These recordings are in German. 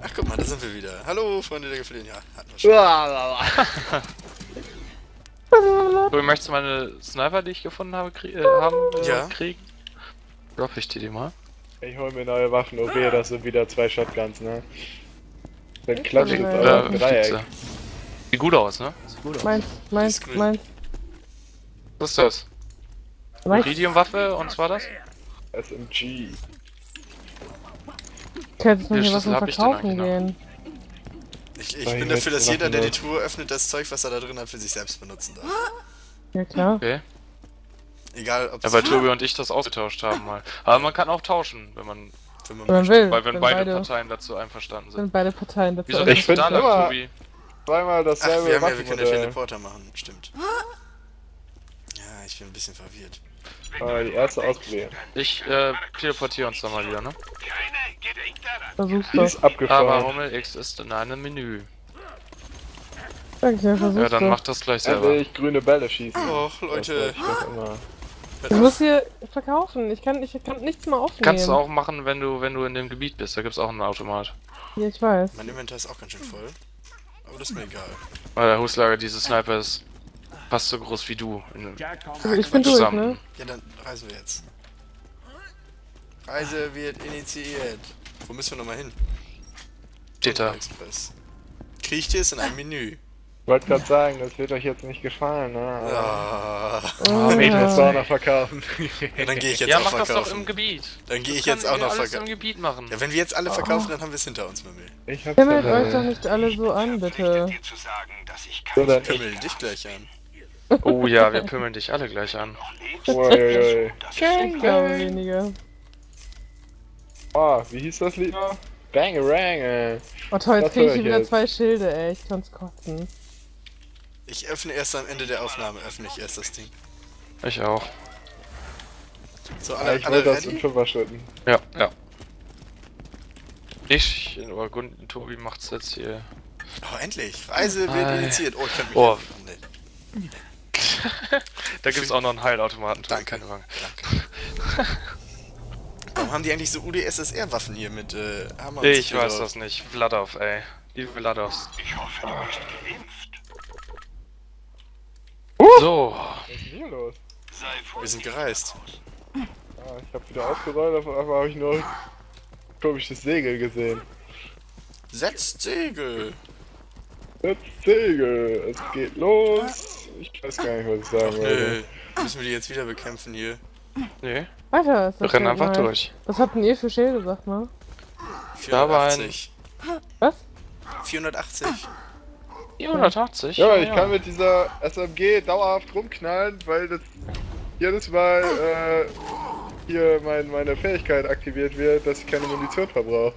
Ach, guck mal, da sind wir wieder. Hallo, Freunde der Geflehen. Ja, hatten wir schon. Du möchtest meine Sniper, die ich gefunden habe, Ja. kriegen? Droppe ich dir die mal? Ich hol mir neue Waffen, okay, das sind wieder 2 Shotguns, ne? Dann klatscht es aber im Dreieck. Sieht gut aus, ne? Sieht gut aus. Meins. Was ist das? Iridium-Waffe und zwar das? SMG. Könntest du Ja, mir Schlüssel was hab ich denn verkaufen eigentlich noch? gehen? Ich bin dafür, dass jeder, der die Truhe öffnet, das Zeug, was er da drin hat, für sich selbst benutzen darf. Ja klar. Okay. Egal, ob Ja, weil Tobi und ich das ausgetauscht haben mal. Aber man kann auch tauschen, wenn man wenn man Wenn man möchte. will. wenn beide Parteien dazu einverstanden Wenn sind. beide Parteien dazu Wieso Ich denkst du find da lang, immer- Tobi? Zweimal Ach, dasselbe wir können ja Waffenmodell. Teleporter machen, stimmt. Ja, ich bin ein bisschen verwirrt. Die erste ausprobieren. Ich teleportiere uns dann mal wieder, ne? Versuch's Die doch. ist abgefahren. Aber Hummel X ist in einem Menü. Danke, Ja, versuch's dann doch. mach das gleich Dann will selber. ich grüne Bälle schießen. Och, Leute. Das wollte ich doch immer. Ich muss hier verkaufen. Ich kann nichts mehr aufnehmen. Kannst du auch machen, wenn du in dem Gebiet bist. Da gibt's auch einen Automat. Ja, ich weiß. Mein Inventar ist auch ganz schön voll. Aber das ist mir egal. Weil der Huslager dieses Sniper ist fast so groß wie du. Also ich bin durch, zusammen. ne? Ja, dann reisen wir jetzt. Reise wird initiiert. Wo müssen wir nochmal hin? Steht da. Express. Kriecht es in ein Menü. Ich wollte gerade sagen, das wird euch jetzt nicht gefallen, ne? Ah, Sauna verkaufen. ja, dann gehe ich jetzt Ja, auch mach das doch verkaufen. im Gebiet. Dann gehe ich Das jetzt kann auch noch alles im verkaufen. Gebiet machen. Ja, wenn wir jetzt alle verkaufen, dann haben wir es hinter uns, Mimmel. Ich hab's Himmelt euch doch dabei. nicht alle so an, bitte. So, dann Pimmel dich gleich an. Oh ja, wir pimmeln dich alle gleich an. Uiuiui. Ich glaube weniger. Oh, wie hieß das Lied noch? Bangerang, ey. Oh toll, jetzt Das krieg ich hör hier ich wieder jetzt. 2 Schilde, ey. Ich kann's kotzen. Ich öffne erst am Ende der Aufnahme, öffne ich erst das Ding. Ich auch. So, Ja, alle, ich will alle das in ready? 5er-Schritten. Ja, ja. Oder Tobi macht's jetzt hier. Oh, endlich. Reise wird initiiert. Oh, ich kann mich Oh. nee. Da gibt's auch noch einen Heilautomaten. Tobi, Danke. keine Sorge. Danke. Warum haben die eigentlich so UdSSR-Waffen hier mit Hammer und Ich Sichel weiß drauf? das nicht. Vladov, ey. Die Vladovs. So. Was ist denn hier los? Wir sind gereist. Ah, ich hab wieder aufgerollt, auf einmal habe ich nur ein komisches Segel gesehen. Setzt Segel. Jetzt Segel, es geht los. Ich weiß gar nicht, was ich sagen wollte. Nö. Müssen wir die jetzt wieder bekämpfen hier? Nee. Weiter ist Wir das rennen Schild einfach nice. durch. Was habt denn ihr für Schilde, sag mal? Da war 480. Was? 480. 480? Ja, ich kann mit dieser SMG dauerhaft rumknallen, weil das jedes Mal hier meine Fähigkeit aktiviert wird, dass ich keine Munition verbrauche.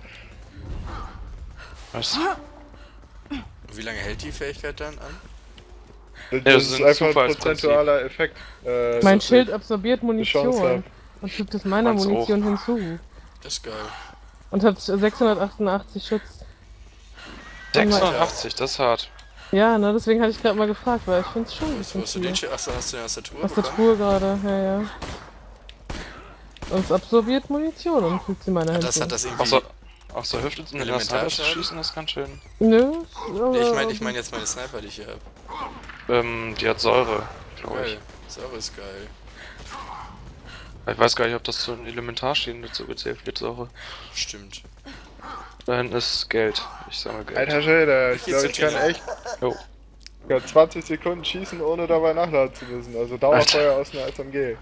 Was? Wie lange hält die Fähigkeit dann an? Das das ist ist ein einfach ein Zufallsprinzip. prozentualer Effekt. Mein dass Schild ich absorbiert eine Chance Munition habe. und fügt es meiner Meins Munition hinzu. Das ist geil. Und hat 688 Schutz. 680, das ist hart. Ja, ne, deswegen hatte ich gerade mal gefragt, weil ich find's schon ein Wo bisschen hast du viel. den Schild? Achso, hast du den aus der Truhe Aus der bekommen? Truhe gerade, ja, ja. Und es absorbiert Munition und fügt sie meiner hinzu. Das hat das irgendwie... Auch so, auch so Hüfte mit der Elementarschaden? Sniper zu schießen, das ist ganz schön. Nö, Nee, ich mein jetzt meine Sniper, die ich hier hab. Die hat Säure, glaube ich. Geil. Säure ist geil. Ich weiß gar nicht, ob das zu den Elementarschäden dazu gezählt wird, Säure. Stimmt. Da hinten ist Geld. Ich sammle Geld. Alter Schwede, ich Geht's glaube, ich dir, kann Tina? echt Jo. ich kann 20 Sekunden schießen, ohne dabei nachladen zu müssen. Also Dauerfeuer aus einer SMG.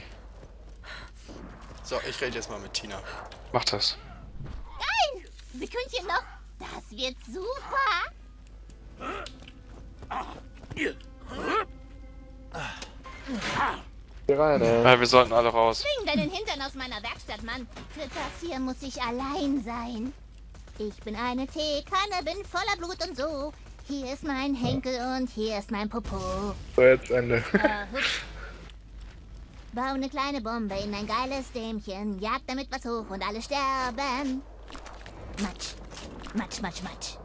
So, ich rede jetzt mal mit Tina. Mach das. Sekündchen noch. Das wird super. Hier rein, ey. Ja, wir sollten alle raus. Bring deinen Hintern aus meiner Werkstatt, Mann. Für das hier muss ich allein sein. Ich bin eine Teekanne, bin voller Blut und so. Hier ist mein Henkel und hier ist mein Popo. So, jetzt Ende. Hups. Bau eine kleine Bombe in ein geiles Dämchen. Jag damit was hoch und alle sterben. Matsch. Matsch, matsch, matsch.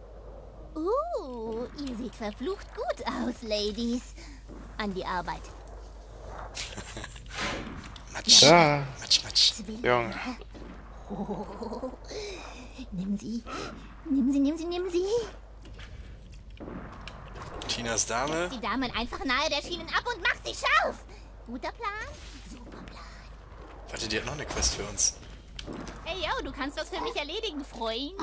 Ihr seht verflucht gut aus, Ladies. An die Arbeit. Matsch. Ja. Matsch, Matsch. Zwillinge. Junge. Oh, Nimm sie. Nimm sie, nimm sie, nimm sie. Tinas Dame. Die Damen einfach nahe der Schienen ab und mach sie scharf. Guter Plan? Super Plan. Warte, die hat noch eine Quest für uns. Hey, yo, du kannst was für mich erledigen, Freund.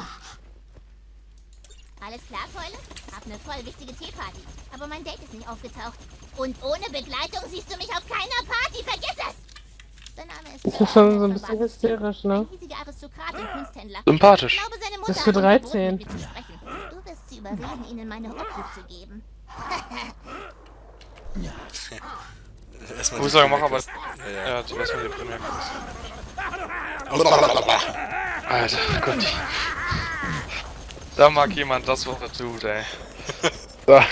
Alles klar, Keule? Hab eine voll wichtige Teeparty. Aber mein Date ist nicht aufgetaucht. Und ohne Begleitung siehst du mich auf keiner Party. Vergiss es! Sein Name ist... Das ist schon so ein bisschen hysterisch, ne? Ein riesiger Aristokrat und Kunsthändler. Sympathisch. Ich glaube, seine Mutter Das ist für hat ihm verboten, 13. mit mir zu sprechen. Du wirst sie überreden, ihnen meine Obhut zu geben. Erstmal Ich muss die sagen, mach aber. Quest. Ja. Ja, die erstmal die Primärquest. Alter, Gott. Da mag jemand das, was er tut, ey. So.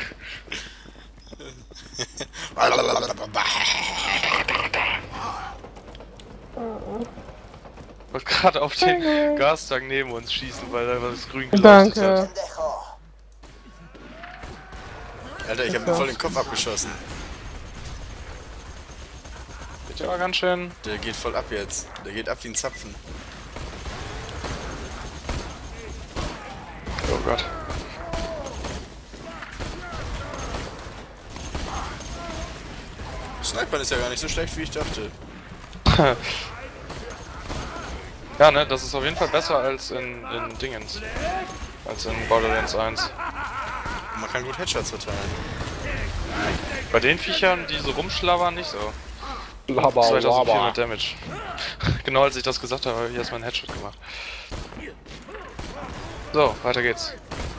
Ich wollte gerade auf den Gastank neben uns schießen, weil da was grün geleuchtet Danke. hat. Alter, ich hab mir voll den Kopf abgeschossen. Geht ja ganz schön. Der geht voll ab jetzt. Der geht ab wie ein Zapfen. Oh Gott. Snipern ist ja gar nicht so schlecht, wie ich dachte. Ja, ne, das ist auf jeden Fall besser als in Dingens. Als in Borderlands 1. Und man kann gut Headshots verteilen. Bei den Viechern, die so rumschlabbern, nicht so. Laber, 2400 Damage. Genau als ich das gesagt habe, habe ich erstmal einen Headshot gemacht. So, weiter geht's.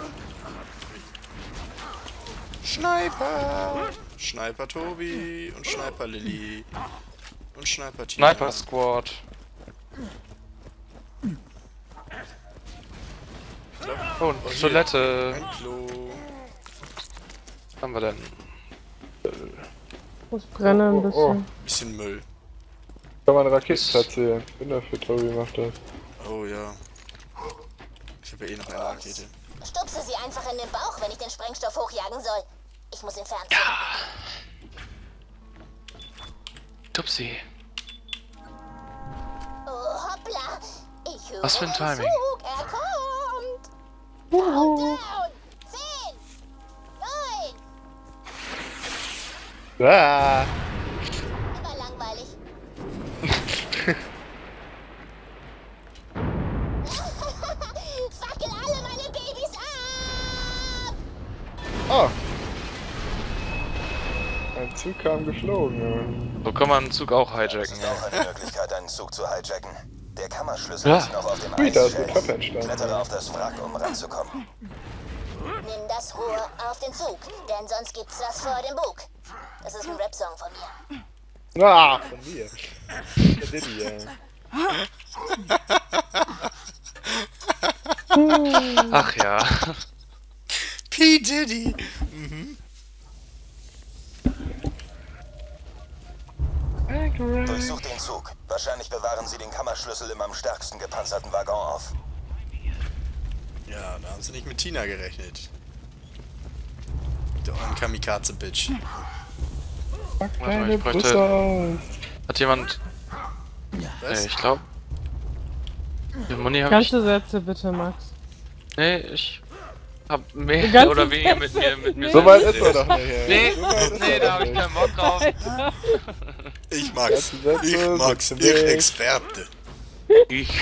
Sniper! Sniper Tobi und Sniper Lilly. Und Sniper Tina. Sniper Squad. Oh, hier. Toilette. Ein Klo. Was haben wir denn? Muss brennen ein bisschen. Bisschen Müll. Kann man Raketen platzieren. Bin dafür, Tobi macht das. Oh ja. Ich habe ja eh noch eine Rakete. Stupse sie einfach in den Bauch, wenn ich den Sprengstoff hochjagen soll. Ich muss ihn fernziehen. Tupsi. Oh, hoppla. Ich höre Was für ein einen Timing. Zug. Er kommt. Countdown. 10, 9. Ah! Aber langweilig. Fackel alle meine Babys ab! Oh! Ein Zug kam geflogen, ja. So kann man einen Zug auch hijacken, Ist ja. auch eine Möglichkeit, einen Zug zu hijacken. Der Kammerschlüssel Ja. ist noch auf dem Ui, da ist eine Eisschild. Treppe entstanden. Klettere auf das Wrack, um ranzukommen. Nimm das Rohr auf den Zug, denn sonst gibt's was vor dem Bug. Das ist ein Rap-Song von mir. Ah, von mir. Der Diddy, ja. Ach ja. P. Diddy! Durchsucht den Zug. Wahrscheinlich bewahren sie den Kammerschlüssel im am stärksten gepanzerten Waggon auf. Ja, da haben sie nicht mit Tina gerechnet. Du ein Kamikaze-Bitch. Warte mal, Kleine ich bräuchte. Busse. Hat jemand. Was? Nee, ich glaube. Die Muni hab ich. Ganze Sätze bitte, Max. Nee, ich hab mehr Ganze oder weniger Sätze. mit mir. So weit ist er doch nicht. Nee, So weit ist nee, er da doch hab ich nicht. keinen Bock drauf. Ich mag's. Sätze Ich mag's. sind Ich weg. Experte. Ich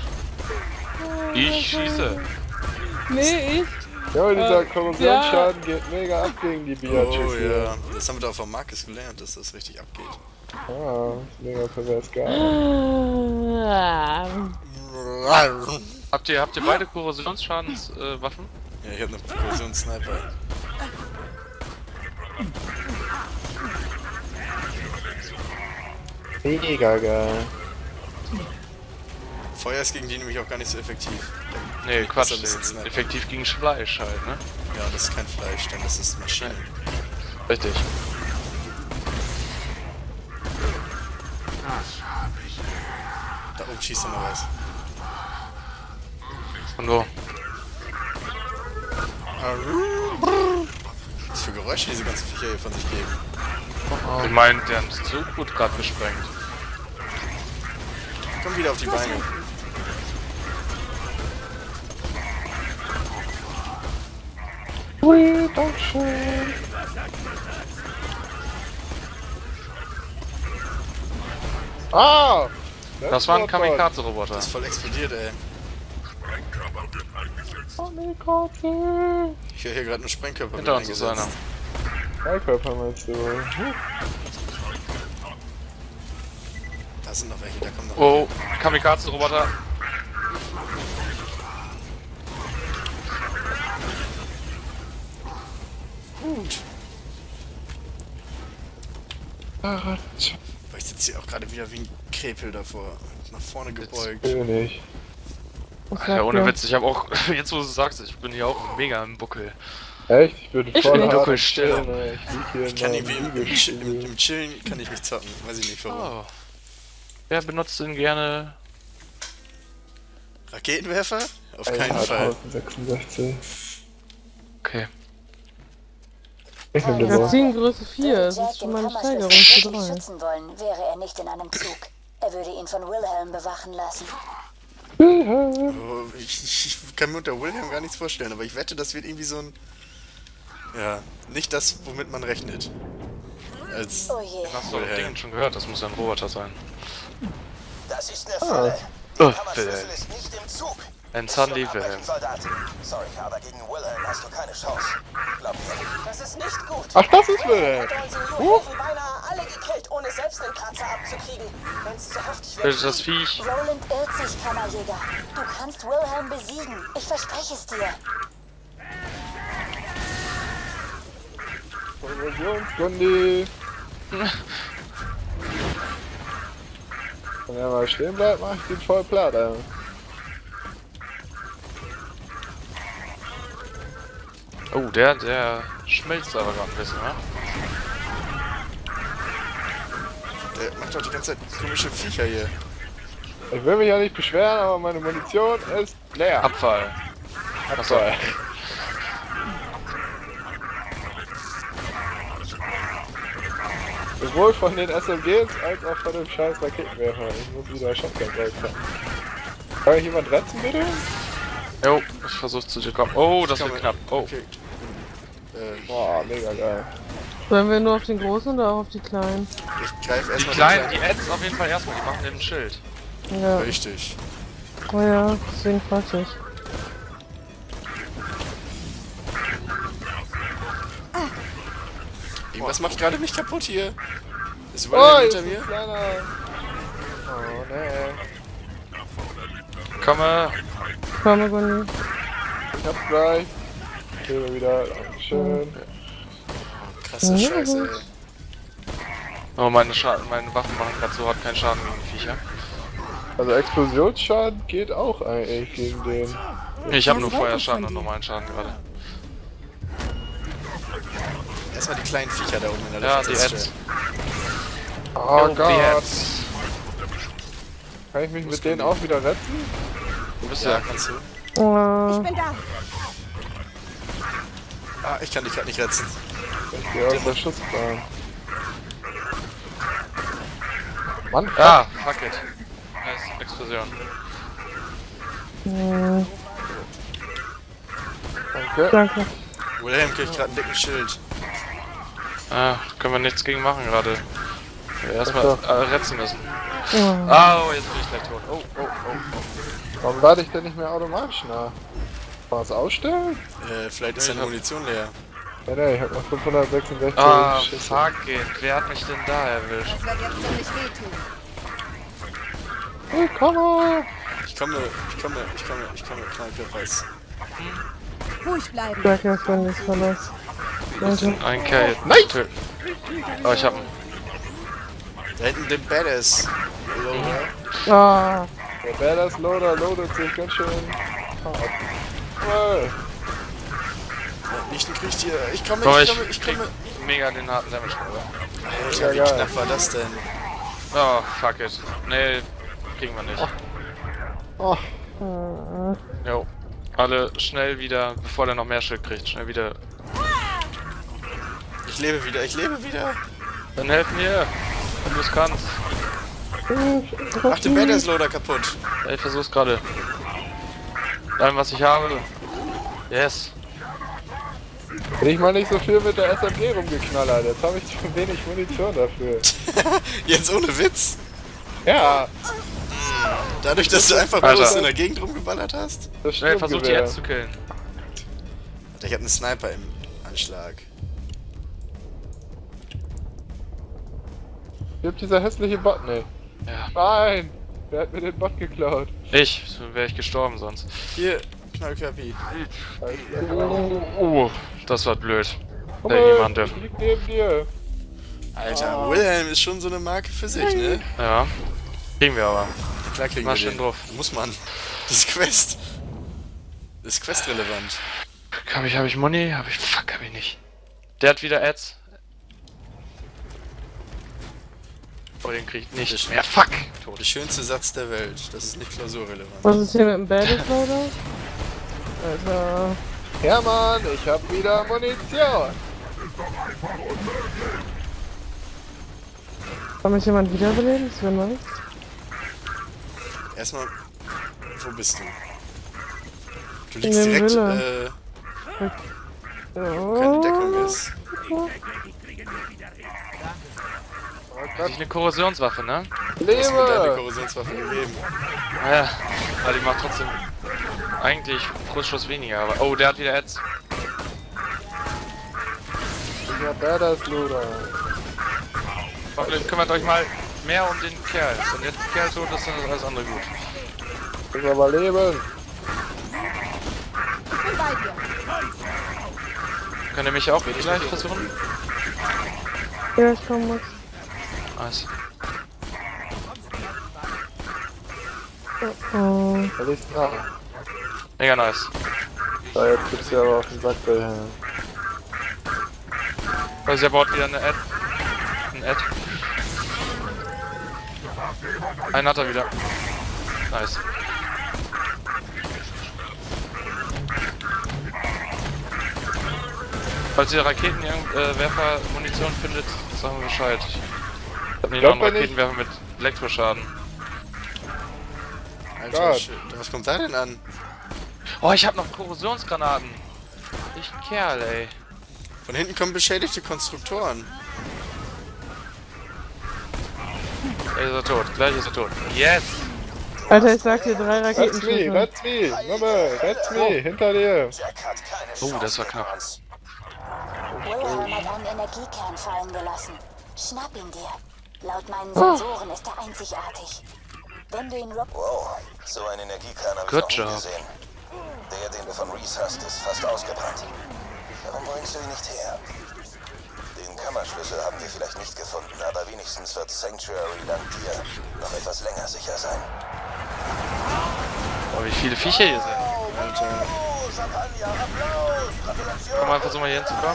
schieße. Nee, ich. Ja, dieser Korrosionsschaden geht mega ab gegen die Biatches Oh hier. ja. Das haben wir doch von Marcus gelernt, dass das richtig abgeht. Ah, ist mega pervers geil. Habt ihr beide Korrosionsschadenswaffen? Ja, ich hab eine Korrosionssniper. Mega geil. Feuer ist gegen die nämlich auch gar nicht so effektiv. Nee, Quatsch. ein bisschen Sniper. Effektiv gegen Fleisch halt, ne? Ja, das ist kein Fleisch, dann ist es Maschine. Richtig. Da oben schießt noch was. Und wo? Was für Geräusche diese ganzen Viecher hier von sich geben. Ich meine, der hat den Zug gut gerade gesprengt. Komm wieder auf die Beine. Ui, Dankeschön. Ah! Das war ein Kamikaze-Roboter. Das ist voll explodiert, ey. Kamikaze. Ich höre hier gerade einen Sprengkörper. Hinter uns ist einer. Freikörper meinst du? Da sind noch welche, da kommen noch Oh, Kamikaze-Roboter. Gut. Ach, Aber ich sitze hier auch gerade wieder wie ein Krepel davor. Nach vorne gebeugt. nicht. Alter, ohne Witz, ich habe auch, jetzt wo du es sagst, ich bin hier auch mega im Buckel. Echt? Ich bin Ich voll bin hart Dunkelstelle. am Chillen, ey. Ich lieg hier Ich kann in irgendwie meinem im Chillen kann ich nicht zocken. Weiß ich nicht warum. Oh. Wer benutzt denn gerne? Raketenwerfer? Auf keinen Fall. 1066. Okay. Ich nehm den mal. Magazin-Größe 4, das Wenn ist Jack schon den mal eine Kammerschlüssel Steigerung zu wirklich 3. schützen wollen, wäre er nicht in einem Zug. Er würde ihn von Wilhelm bewachen lassen. Oh, ich kann mir unter Wilhelm gar nichts vorstellen, aber ich wette, das wird irgendwie so ein... Ja, nicht das, womit man rechnet. Als... Oh je. Hast du das Ding schon gehört? Das muss ein Roboter sein. Das ist eine Falle. Oh, Der Kammerschlüssel Wilhelm. ist nicht im Zug. Ein Ist schon Sandy abbrechen, Wilhelm. Soldat. Sorry, aber gegen Wilhelm hast du keine Chance. Glaub mir. Das ist nicht gut. Ach, das ist Wilhelm. Hat unsere Jugendlichen beinahe alle gekillt, ohne selbst den Kratzer abzukriegen. Wenn's zu heftig wird. Bitte das Viech. Roland irrt sich, Kammerjäger. Du kannst Wilhelm besiegen. Ich verspreche es dir. Konversionsgundi. Wenn er mal stehen bleibt, mach ich den voll platt, ey. Oh, der schmilzt aber gerade ein bisschen, ne? Der macht doch die ganze Zeit komische Viecher hier. Ich will mich ja nicht beschweren, aber meine Munition ist leer. Abfall. Achso. Sowohl von den SMGs als auch von dem scheiß Raketenwerfer. Ich muss wieder Shotgun-Gold haben. Kann ich jemand retten, bitte? Jo, ich versuch's zu dir kommen. Oh, das wird knapp. Oh. Okay. Boah, mega geil. Sollen wir nur auf den großen oder auch auf die kleinen? Ich greife Die erstmal kleinen, die Ads auf jeden Fall erstmal, die machen den Schild. Ja. Richtig. Oh ja, deswegen fragte ich. Irgendwas macht gerade mich kaputt hier. Ist Oh, Wilhelm jetzt hinter ist mir? ein kleiner. Oh, nee. Komme. Komme, Gunni. Ich hab's gleich. Lebe wieder. Dankeschön. Krasse Scheiße, ey. Oh, meine Waffen machen gerade so hart keinen Schaden gegen die Viecher. Also Explosionsschaden geht auch eigentlich gegen den. Ich habe nur Feuerschaden und normalen Schaden gerade. Erstmal die kleinen Viecher da oben in der Ja, Luft die feststellen. Oh Oh, die Gott. Ads. Kann ich mich mit denen auch wieder retten? Du bist Ja, ja. kannst du. Oh, Bin da. Ah, ich kann dich gerade nicht retten. Ich geh aus der Schussbahn. Mann, Ah, fuck it. Nice, Explosion. danke. danke. Wilhelm kriegt gerade einen dicken Schild. Ah, können wir nichts gegen machen gerade. Wir erstmal retzen müssen. Oh. Oh, jetzt bin ich gleich tot. Oh. Warum lade ich denn nicht mehr automatisch nach? Was ausstellen? Vielleicht ist deine Munition leer. Ja, nee, ich hab noch 566 Ah, Schüsse. fuck it. Wer hat mich denn da erwischt? Das wird jetzt ziemlich wehtun. Willkommen! Ich komme, Knallkörper. Ruhig bleiben. Danke, Gunni, ist verlass. Danke. Ein K. Nein! Oh, ich hab ihn. Da hinten den Badass. Ah, Der Badass Loader loadet sich ganz schön hart. Hey. Nicht ein Krieg hier. Ich komme, Oh, ich ich komme. krieg mega den harten Damage gerade. Alter, wie Ja, geil. knapp war das denn? Oh, fuck it. Nee, kriegen wir nicht. Oh, Jo. Alle schnell wieder, bevor der noch mehr Schild kriegt. Schnell wieder. Ich lebe wieder. Dann helf mir, wenn du es kannst. Mach den Badass Loader kaputt. Ich versuch's gerade. Allem, was ich habe. Yes. Bin ich mal nicht so viel mit der SMG rumgeknallert. Jetzt habe ich zu wenig Munition dafür. Jetzt ohne Witz. Ja, Dadurch, dass du einfach Alter. bloß in der Gegend rumgeballert hast. das Schnell, versuch die Sturmgewehr. Ads zu killen. Alter, ich hab einen Sniper im Anschlag. Gibt dieser hässliche Bot nicht. Ja. Nein! Wer hat mir den Bot geklaut? Ich, wäre ich gestorben sonst. Hier, Knallköppi. Das war blöd. Guck Der mal, jemande. ich lieg neben dir. Alter, Wilhelm ist schon so eine Marke für sich, ne? Ja. Kriegen wir aber. Klar kriegen Mach wir schön den. drauf. Muss man. Das ist Quest. Das ist questrelevant. Hab ich Money? Fuck, hab ich nicht. Der hat wieder Ads. Oh, den krieg ich nicht mehr. Fuck! Tot. Der schönste Satz der Welt. Das ist nicht klausurrelevant. Was ist hier mit dem Battlefighter? Alter. Ja, Mann, ich hab wieder Munition. Kann mich jemand wiederbeleben? Das wäre nice. Erstmal, wo bist du? Du In liegst dem direkt, Villa. wo keine Deckung ist. Hatte ich eine Korrosionswaffe, ne? Du hast mir deine Lebe! Korrosionswaffe gegeben. Naja, aber die macht trotzdem eigentlich pro Schuss weniger, aber. Oh, der hat wieder Ads. Ich hab Badass Luder. Kümmert euch mal mehr um den Kerl. Wenn jetzt der Kerl tot ist, dann ist alles andere gut. Ich aber leben. Könnt ihr mich auch gleich versuchen? Ja, ich komm, Max. Nice. Oh. Da liegt's dran. Mega nice. So, jetzt gibt's ja aber auf den Sack bei Herrn. Also, er baut wieder eine Ad. Ein Ad. Einen hat er wieder. Nice. Falls ihr Raketenwerfer-Munition findet, sagen wir Bescheid. Ich hab nämlich noch einen Raketenwerfer mit Elektroschaden. Alter, Gott. shit. Was kommt da denn an? Oh, ich hab noch Korrosionsgranaten. Ich Kerl, ey. Von hinten kommen beschädigte Konstruktoren. Ey, ist er tot. Gleich ist er tot. Yes! Alter, ich sag dir 3 That's Raketen. me, that's me, Mama, that's me, hinter dir. Jack hat keine Oh, Chance das war gegen knapp. uns. Wilhelm hat einen Energiekern fallen gelassen. Schnapp ihn dir. Laut meinen Sensoren ist er einzigartig. Wenn du ihn Wow, so ein Energiekern habe ich Good noch nie job. gesehen. Der, den du von Reese hast, ist fast ausgebrannt. Warum bringst du ihn nicht her? Den Kammerschlüssel haben wir vielleicht nicht gefunden, aber wenigstens wird Sanctuary dank dir noch etwas länger sicher sein. Oh, wie viele Viecher hier sind. Alter. Komm mal, versuch mal hier hinzukommen.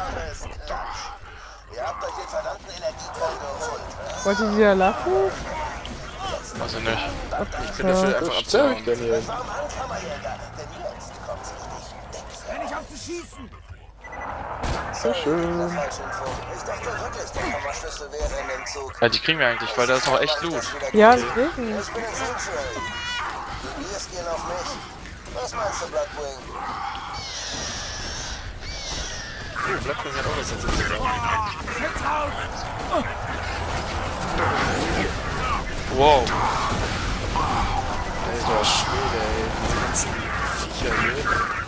Ihr habt euch den verdammten Energiekern geholt. Wollt ihr wieder lachen? Weiß ich nicht. Ich bin dafür einfach Was stell ich abzuhauen. denn hier? Warum an, Kammerjäger? Denn jetzt kommt's richtig dick. So schön. Falsche Info. Ich dachte wirklich, der Kammerschlüssel wäre in dem Zug. Ja, die kriegen wir eigentlich, weil da ist noch echt Loot. Ja, deswegen. Ich bin in Sanctuary. Die Biers gehen auf mich. Was meinst du, Blackwing? Oh, Blackwing hat auch was dazu zu sagen. Wow. Alter Schwede, ey. Diese ganzen Viecher hier.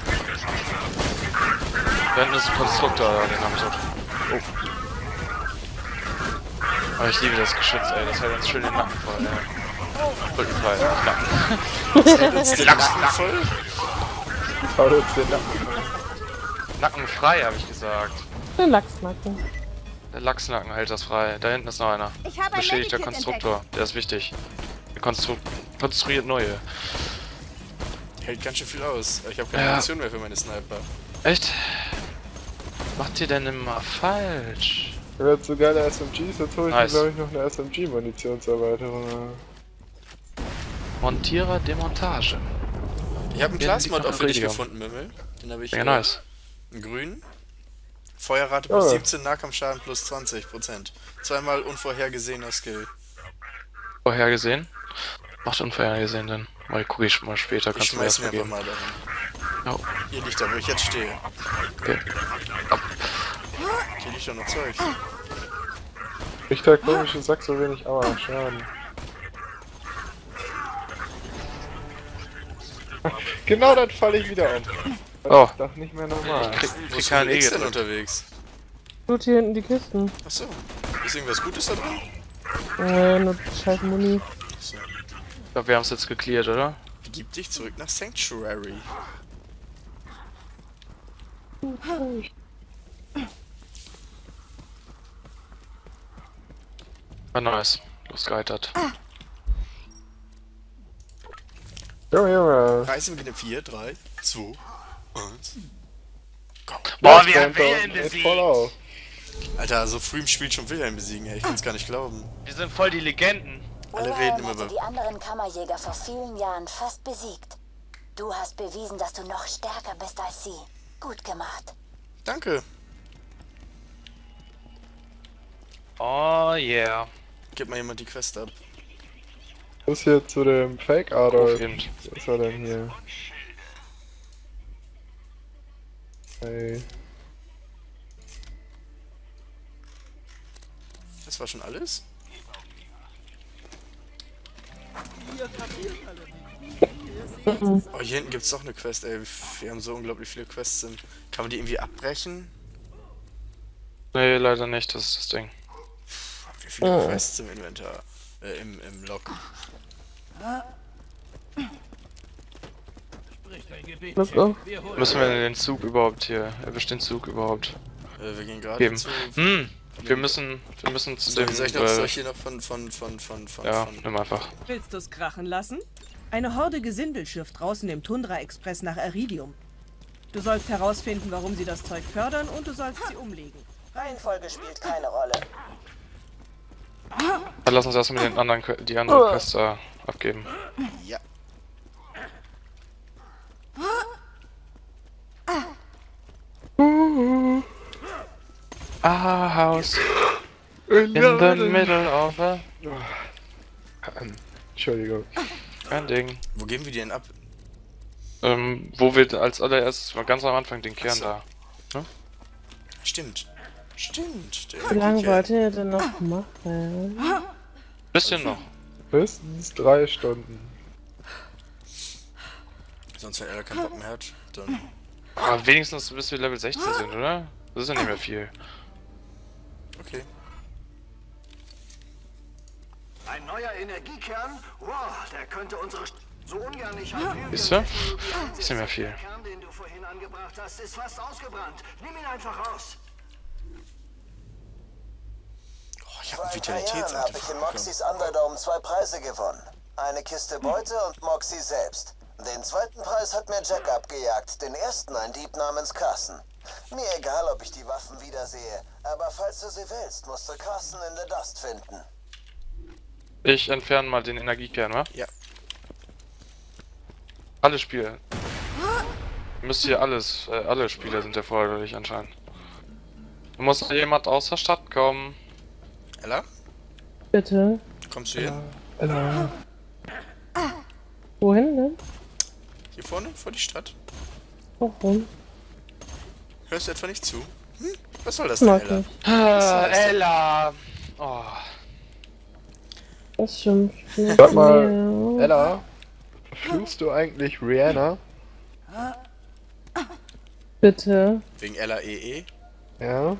Da hinten ist ein Konstruktor, ja, den hab ich tot. Oh. Aber ich liebe das Geschütz, ey. Das hält uns schön den Nacken voll, ey. Rückenfrei, nicht Nacken. Das hält uns den Nacken voll. Hau uns den Nacken. Nackenfrei, habe ich gesagt. Den Lachsnacken. Der Lachsnacken hält das frei. Da hinten ist noch einer. Ich habe ein Beschädigter Medikit Konstruktor. Der ist wichtig. Der konstruiert neue. Hält ganz schön viel aus. Ich habe keine Ja. Munition mehr für meine Sniper. Echt? Was macht ihr denn immer falsch? Ich hab jetzt so geile SMGs, jetzt hol ich mir Nice. glaube ich noch eine SMG-Munitionserweiterung. Montierer Demontage. Ich habe einen Ja, Class-Mod liegt noch auch für dich Befriedigung. gefunden, Mimmel. Den habe ich Ja, nice. einen grünen. Feuerrate plus Oh. 17, Nahkampfschaden plus 20%. Zweimal unvorhergesehener Skill. Vorhergesehen? Macht unvorhergesehen dann. Mal gucke ich mal später, Ich kannst du mir das schmeiß mir einfach vergeben. mal dahin. Ja. Hier liegt er, wo ich jetzt stehe. Okay. Hier liegt doch noch Zeug. Kriegt der komische Sack so wenig Aua, Schaden. Genau, dann falle ich wieder um. Das Oh. ist doch nicht mehr normal. Wo ist kein X E denn gedrückt. unterwegs? Gut, hier hinten die Kisten. Achso. Ist irgendwas Gutes da drin? Nur scheiß Muni. Achso. Ich glaube, wir haben es jetzt geklärt, oder? Begib dich zurück nach Sanctuary. War nice. Losgeheitert. Junge. Reise beginnt in 4, 3, 2, 1. Go. Boah, wir haben Wilhelm besiegt. Alter, so früh im Spiel schon Wilhelm besiegen, ey. Ich kann's gar nicht glauben. Wir sind voll die Legenden. Alle reden Wilhelm immer hatte über... die anderen Kammerjäger vor vielen Jahren fast besiegt. Du hast bewiesen, dass du noch stärker bist als sie. Gut gemacht. Danke. Oh yeah. Gib mal jemand die Quest ab. Ich muss hier zu dem Fake Adolf. Aufhebend. Was ist er denn hier? Hey. Das war schon alles? Oh, hier hinten gibt's doch eine Quest, ey. Wir haben so unglaublich viele Quests. Kann man die irgendwie abbrechen? Nee, leider nicht, das ist das Ding. Haben wir viele Quests im Inventar? Im Log. Los auf. Müssen wir den Zug überhaupt hier, erwischt den Zug überhaupt Wir gehen gerade geben? zu... Wir müssen zu So, dem, soll ich hier noch ja, nimm einfach. Willst du's krachen lassen? Eine Horde Gesindel schürft draußen im Tundra-Express nach Iridium. Du sollst herausfinden, warum sie das Zeug fördern und du sollst sie umlegen. Reihenfolge spielt keine Rolle. Dann lass uns erstmal den anderen, die andere Quest abgeben. Ja. A house in the middle of a... Entschuldigung. Kein Ding. Wo geben wir die denn ab? Wo wir als allererstes mal ganz am Anfang den Kern Ach so. da. Stimmt. Stimmt. Der Wie lange Energiekern. wollt ihr denn noch machen? Bisschen noch. Höchstens 3 Stunden. Sonst, wenn er keinen Bock mehr hat, dann... Aber wenigstens bis wir Level 16 sind, oder? Das ist ja nicht mehr viel. Okay. Ein neuer Energiekern? Wow, der könnte unsere so ungern nicht haben. Siehst du? Ist nicht mehr viel. Der Kern, den du vorhin angebracht hast, ist fast ausgebrannt. Nimm ihn einfach raus. Oh, ich habe einen Vor ein paar Jahren habe ich in Vitalitätsartefakt Moxys Underdome 2 Preise gewonnen. Eine Kiste Beute und Moxie selbst. Den zweiten Preis hat mir Jack abgejagt, den ersten ein Dieb namens Carson. Mir egal, ob ich die Waffen wiedersehe, aber falls du sie willst, musst du Carson in the Dust finden. Ich entferne mal den Energiekern, wa? Ja. Alle Spieler. Müsst ihr alles, alle Spieler sind erforderlich anscheinend. Da muss jemand aus der Stadt kommen. Ella? Bitte. Kommst du hin? Ella. Wohin denn? Hier vorne? Vor die Stadt? Warum? Hörst du etwa nicht zu? Hm? Was soll das denn, Mag Ella? nicht. Ella! Oh. Das schimpft. Sag mal, Ella, verfluchst du eigentlich Rihanna? Bitte. Wegen Ella EE? Ja?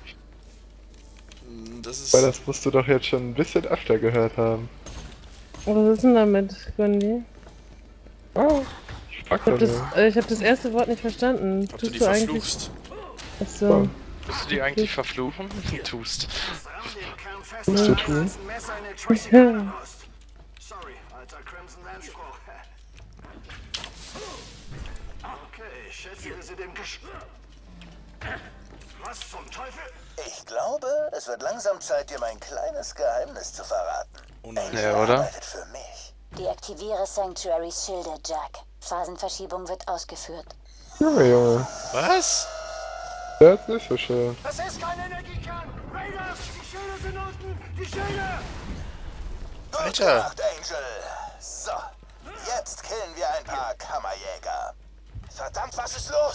Das ist... Weil das musst du doch jetzt schon ein bisschen öfter gehört haben. Was ist denn damit, Gundi? Oh, ich frag doch nur. Ich hab das erste Wort nicht verstanden. Ob du Tust die du eigentlich... verfluchst? Achso. Willst du die eigentlich verfluchen? Tust. Musst du tun? Sorry, alter Crimson Lance-Spruch. Okay, ich schätze, wir sind im Was zum Teufel? Ich glaube, es wird langsam Zeit, dir mein kleines Geheimnis zu verraten. Oh nein. Ja, oder? Arbeitet für mich. Deaktiviere Sanctuarys Schilde, Jack. Phasenverschiebung wird ausgeführt. Junge. Was? Der ist nicht so schön. Das ist kein Energiekern! Raiders, die Schilde sind unten! Die Schilde! Gut Alter. gemacht, Angel. So, jetzt killen wir ein paar Kammerjäger. Verdammt, was ist los?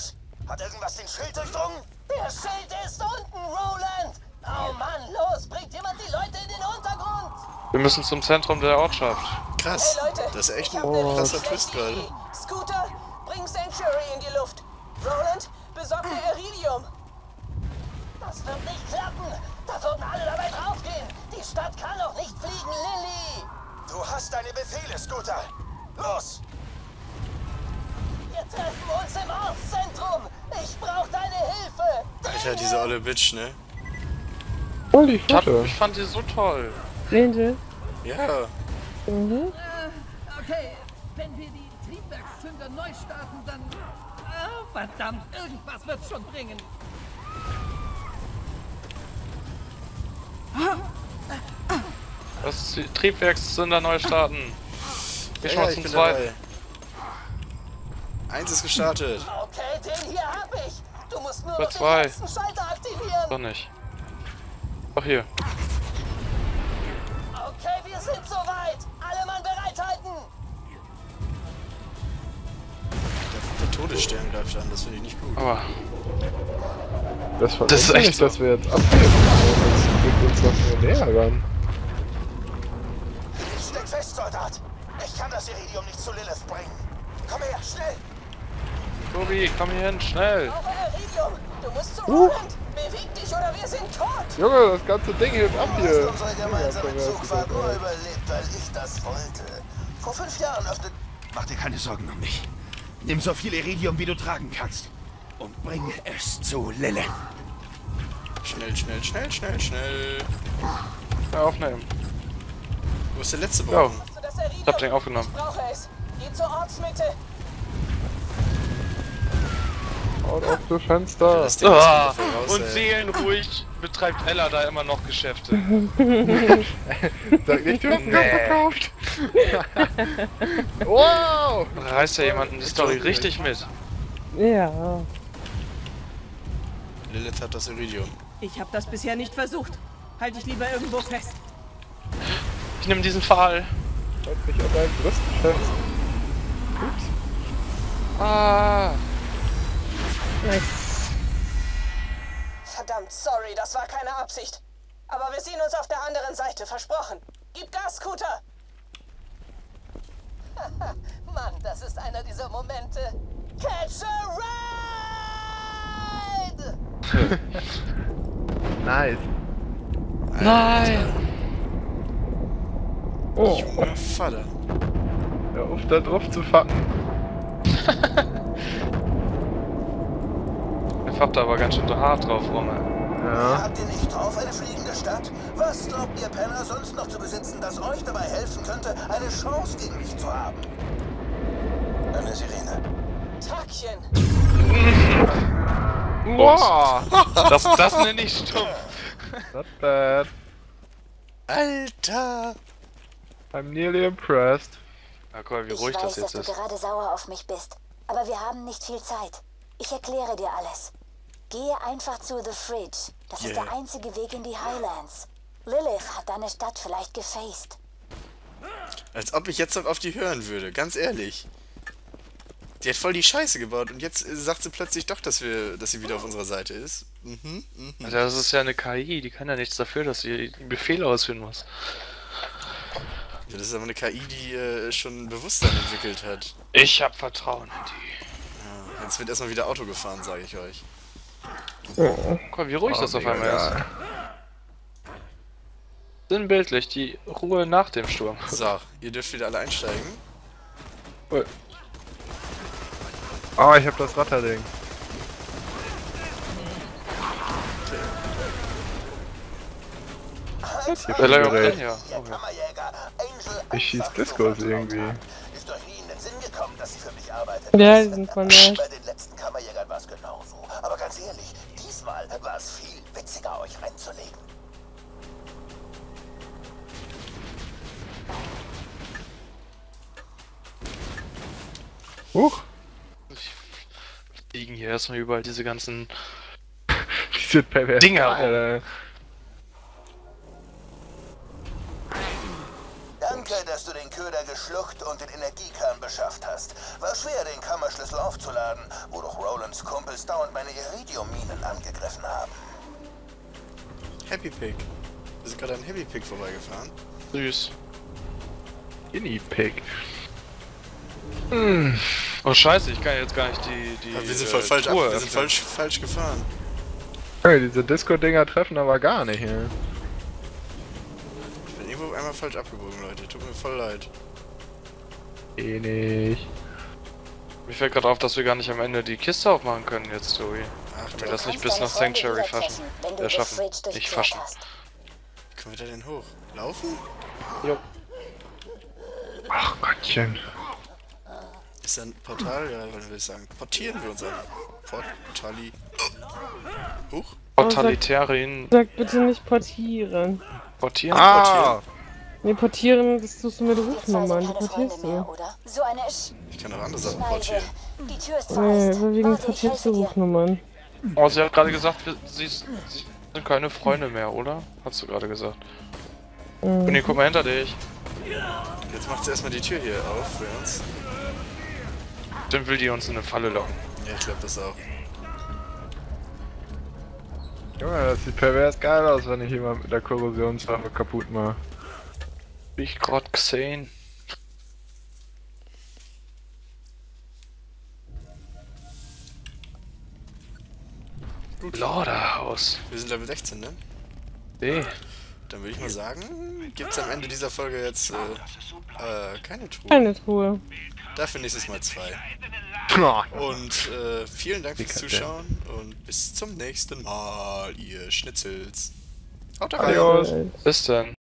Hat irgendwas den Schild durchdrungen? Der Schild ist unten, Roland! Oh Mann, los, bringt jemand die Leute in den Untergrund! Wir müssen zum Zentrum der Ortschaft. Krass. Hey Leute, Das ist echt ich ein hab ne krasser richtig Twist schlechte gerade. Idee. Scooter, bring Sanctuary in die Luft. Roland, besorg mir Iridium. Das wird nicht klappen. Da würden alle dabei draufgehen. Die Stadt kann doch nicht fliegen, Lilly. Du hast deine Befehle, Scooter. Los! Wir treffen uns im Ortszentrum. Ich brauch deine Hilfe. Alter, diese olle Bitch, ne? Holy Foto. Ich fand die so toll. Angel. Ja. Mhm. Okay, wenn wir die Triebwerkszünder neu starten, dann... Ah, verdammt, irgendwas wird's schon bringen. Das Triebwerkszünder neu starten. Geh schon mal ich zum bin zweiten. dabei. Eins ist gestartet. Okay, den hier hab ich. Du musst nur Für noch den zwei. letzten Schalter aktivieren. Doch nicht. Doch hier. Okay, wir sind soweit. Alle Mann bereithalten. Der Todesstern greift an, das finde ich nicht gut. Aber Das ist echt nicht, so. dass wir jetzt abheben. Das bringt uns noch nur näher ran. Steck fest, Soldat. Ich kann das Iridium nicht zu Lilith bringen. Komm her, schnell. Tobi, komm hier hin, schnell. Aber Iridium, du musst zu Roland. Beweg dich oder wir sind tot. Junge, das ganze Ding hebt ab Du hier. hast unsere gemeinsame Zugfahrt nur überlebt, weil ich das wollte. Vor 5 Jahren öffnet... Mach dir keine Sorgen um mich. Nimm so viel Iridium, wie du tragen kannst. Und bring es zu Lilith. Schnell, schnell, schnell, schnell, schnell. Ja, aufnehmen. Wo ist der letzte Ja, Baum? So, das Iridium. ich hab den aufgenommen. Ich brauche es. Geh zur Ortsmitte. Haut auf, du Fenster. Das Ding ist Ah, voll raus, und ey. seelenruhig betreibt Ella da immer noch Geschäfte. Sag nicht, du hast Geld verkauft. Wow! Da reißt ja jemanden die Story richtig mit. Ja. Lilith hat das Iridium. Ich habe das bisher nicht versucht. Halt dich lieber irgendwo fest. Ich nehme diesen Pfahl. Halt mich an deinen Brüsten fest. Ups. Ah. Nice. Verdammt, sorry, das war keine Absicht. Aber wir sehen uns auf der anderen Seite, versprochen. Gib Gas, Scooter! Mann, das ist einer dieser Momente. Catch a ride! Nice. Nein. Oh, Junger Vater. hör auf da drauf zu facken. Der fappt aber ganz schön hart drauf rum. Ja. Habt ihr nicht drauf, eine fliegende Stadt? Was glaubt ihr, Penner, sonst noch zu besitzen, das euch dabei helfen könnte, eine Chance gegen mich zu haben? Eine Sirene. Tagchen! Wow! Das nenne ich stumpf. Not bad. Alter! I'm nearly impressed. Ja, cool, wie Ich ruhig weiß, das dass jetzt du ist. gerade sauer auf mich bist, aber wir haben nicht viel Zeit. Ich erkläre dir alles. Gehe einfach zu The Fridge. Das ist der einzige Weg in die Highlands. Lilith hat deine Stadt vielleicht gefaced. Als ob ich jetzt noch auf die hören würde, ganz ehrlich. Die hat voll die Scheiße gebaut und jetzt sagt sie plötzlich doch, dass sie wieder auf unserer Seite ist. Also das ist ja eine KI, die kann ja nichts dafür, dass sie Befehle ausführen muss. Ja, das ist aber eine KI, die schon Bewusstsein entwickelt hat. Ich hab Vertrauen in die. Ja, jetzt wird erstmal wieder Auto gefahren, sage ich euch. Guck mal, wie ruhig das auf einmal ist. Sinnbildlich, die Ruhe nach dem Sturm. So, ihr dürft wieder alle einsteigen. Oh, ich hab das Ratterding. Ja. Ich schieß Discos irgendwie. Ist euch nie in den Sinn gekommen, dass sie für mich arbeitet? Ja, die sind voll nice. Bei den letzten Kammerjägern war es genauso. Aber ganz ehrlich, diesmal war es viel witziger, euch reinzulegen. Huch! Liegen hier erstmal überall diese ganzen Diese perversen Dinger rum. Alter. Danke, dass du den König Köder geschluckt und den Energiekern beschafft hast. War schwer, den Kammerschlüssel aufzuladen, wo doch Rolands Kumpels dauernd meine Iridium-Minen angegriffen haben. Happy Pig. Wir sind gerade an Happy Pig vorbeigefahren. Süß. Guinea Pig. Oh scheiße, ich kann jetzt gar nicht die Ja, wir sind voll falsch Truhe wir sind falsch gefahren. Hey, diese Disco-Dinger treffen aber gar nicht, hier. Ich bin irgendwo einmal falsch abgebogen, Leute. Tut mir voll leid. Eh nicht. Mir fällt gerade auf, dass wir gar nicht am Ende die Kiste aufmachen können jetzt, Joey. Ach, Wenn wir das nicht bis nach Sanctuary schaffen. Nicht faschen. Wie können wir da denn hoch? Laufen? Jo. Ach Gottchen. Ist da ein Portal? Ja, würde ich sagen. Portieren wir uns an. Portali. Huch. Portalitärin. Sag bitte nicht portieren. Portieren? Ah! Nee, portieren, das tust du mit Rufnummern. Die portierst du. So eine Ich kann auch andere Sachen portieren. Die Tür ist Nee, vereist. überwiegend Warte, ich portierst du helfe dir. Rufnummern. Oh, sie hat gerade gesagt, sie sind keine Freunde mehr, oder? Hast du gerade gesagt. Nee, guck mal hinter dich. Jetzt macht sie erstmal die Tür hier auf für uns. Dann will die uns in eine Falle locken. Ja, ich glaube das auch. Junge, das sieht pervers geil aus, wenn ich jemand mit der Korrosionswaffe kaputt mache. Wie ich gerade gesehen. Gut. Lauderhaus. Wir sind Level 16, ne? Nee. Dann würde ich mal sagen, gibt's am Ende dieser Folge jetzt keine Truhe. Keine Truhe. Dafür nächstes Mal 2. Und vielen Dank fürs Zuschauen und bis zum nächsten Mal, ihr Schnitzels. Haut rein! Adios. Bis dann.